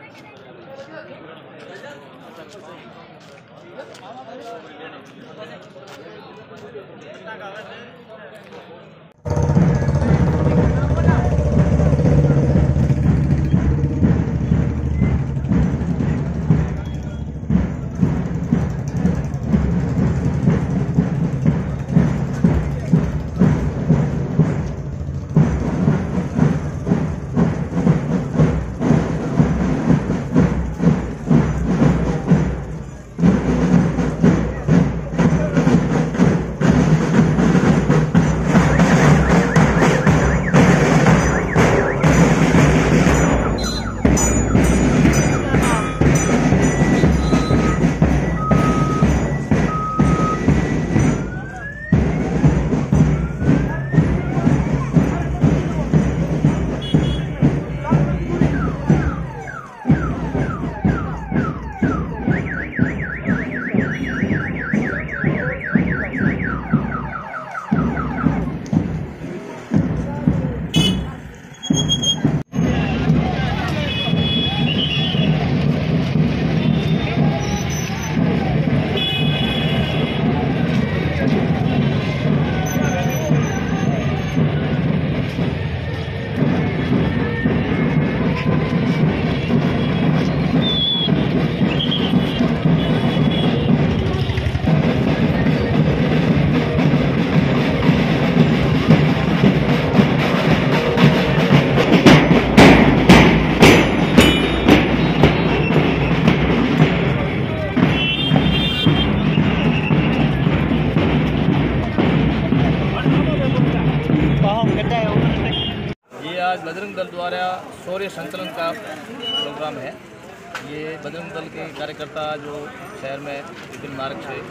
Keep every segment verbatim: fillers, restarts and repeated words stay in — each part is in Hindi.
आज बजरंग दल द्वारा शौर्य संचलन का प्रोग्राम है। ये बजरंग दल के कार्यकर्ता जो शहर में विभिन्न मार्ग से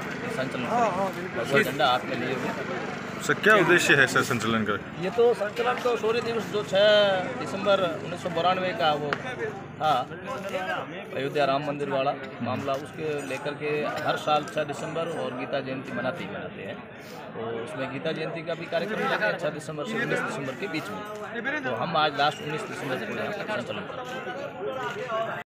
संचलन झंडा हाथ में लिए हुए। सर क्या उद्देश्य है सर संचलन का? ये तो संचलन तो शौर्य दिवस जो छः दिसंबर उन्नीस सौ बानवे का वो था अयोध्या राम मंदिर वाला मामला, उसके लेकर के हर साल छः दिसंबर और गीता जयंती मनाते ही मनाते हैं। तो उसमें गीता जयंती का भी कार्यक्रम लगा है छः दिसंबर से उन्नीस दिसंबर के बीच में। तो हम आज लास्ट उन्नीस दिसंबर को यहाँ पर संचलन करते हैं।